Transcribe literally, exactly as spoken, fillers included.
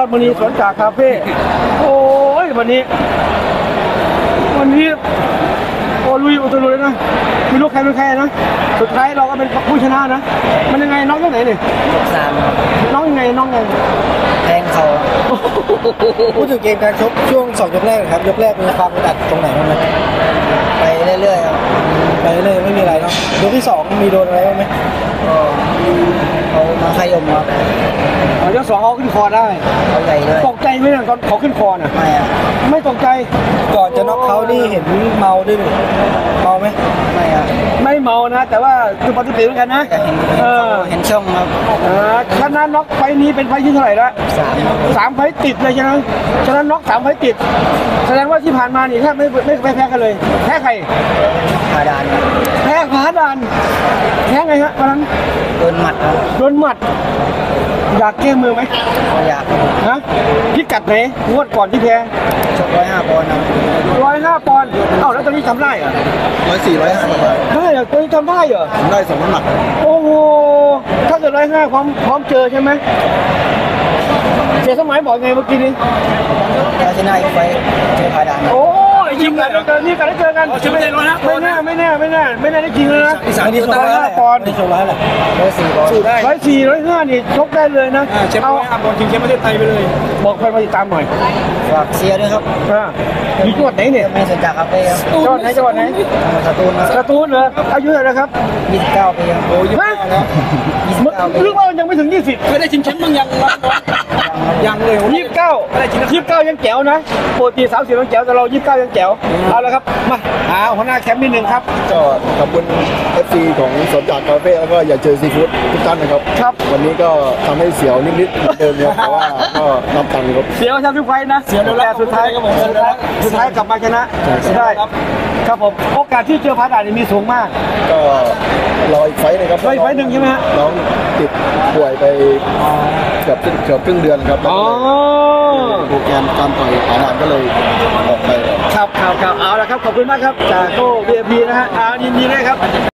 อดมณีสวนจากคาเฟ่โอ้ยวันนี้วันนี้โอ้ลุยอุตลุยนะไม่รู้ใครเป็นใครนะสุดท้ายเราก็เป็นผู้ชนะนะมันยังไงน้องยังไหนเนี่ยสามน้องยังไงน้องไงแทงเขาพูดถึงเกมการชกช่วงสองยกแรกครับยกแรกมีความดัดตรงไหนบ้างไหมไปเรื่อยๆครับไปเรื่อยไม่มีอะไรเนาะยกที่สองมีโดนอะไรบ้างไหมก็เขามาขยมครับยกสองเขาขึ้นคอได้เขาใหญ่เลยตกใจไหมตอนเขาขึ้นคอน่ะไม่อะไม่ตกใจก่อนจะน็อกเขานี่เห็นเมาด้วยเมาไหมไม่อะไม่เมานะแต่ว่าคือปกติเหมือนกันนะเออเห็นช่องครับชนะน็อกไฟนี้เป็นไฟที่เท่าไหร่ละสามสามไฟติดเลยใช่ไหมชนะน็อกสามไฟติดแสดงว่าที่ผ่านมานี่แทบไม่ไม่ไม่แพ้กันเลยแพ้ใครผาดานแพ้ผาดานแพ้ไงฮะวันนั้นโดนหมัดโดนหมัดอยากแก้มือไหมอยากฮะพิกัดไหนงวดก่อนที่แพ้ชกร้อยห้าปอนด์ร้อยห้าปอนด์เอ้าแล้วตอนนี้ทำได้เหรอร้อยสี่ร้อยห้าได้เหรอตอนนี้ทำได้เหรอทำได้สองน้ำหนักโอ้โหถ้าเกิดร้อยห้าพร้อมพร้อมเจอใช่ไหมเสียสมัยบอกไงเมื่อกี้นี้เราชนะอีกไฟเจอผาดานโอ้ยยิงกันเจอนี่กันได้เจอกันไม่แน่ไม่แน่ไม่แน่ไม่แน่ไม่แน่ได้จริงเลยนะนี่ชกร้อยห้าปอนด์นี่ชกร้อยอะไรร้อยสี่ปอนด์ร้อยสี่ร้อยห้านี่ชกได้เลยนะเอาห้าปอนด์ชิงแชมป์ประเทศไทยไปเลยบอกใครมาติดตามหน่อยฝากเชียร์ด้วยครับมีจังหวัดไหนเนี่ยมีสัญจรคาเฟ่ครับจังหวัดไหนจังหวัดไหนสตูลสตูลเหรออายุเท่าไหร่ครับยี่สิบเก้าปีโอ้ยฮะรู้ว่ายังไม่ถึงยี่สิบเคยได้ชิงแชมป์บ้างยังยังเลยยี่สิบเก้ายี่สิบเก้ายังแจ๋วนะปกติสามสิบยังแจ๋วแต่เรายี่สิบเก้ายังแจ๋วเอาละครับมาหาหัวหน้าแคมป์นิดนึงครับก็ขอบคุณ เอฟ ซี ของสวนจากคาเฟ่แล้วก็อย่าเจอซีฟู้ดทุกท่านนะครับครับวันนี้ก็ทำให้เสียวนิดๆเดิมเนี่ยแต่ว่าก็นับตังค์ครับเสียวชาทุกไฟนะเสียวแต่สุดท้ายก็ผมสุดท้ายกลับมาชนะได้ครับผมโอกาสที่เจอผาดานมีสูงมากก็รออีกไฟนึงครับรออีกไฟหนึ่งใช่ไหมฮะน้องติดป่วยไปเกือบเกือบครึ่งเดือนครับอ๋อโปรแกรมการต่อยผาดานก็เลยออกไปครับครับครับเอาละครับขอบคุณมากครับจากโก้ วี ไอ พี นะฮะเอายินดีด้วยครับ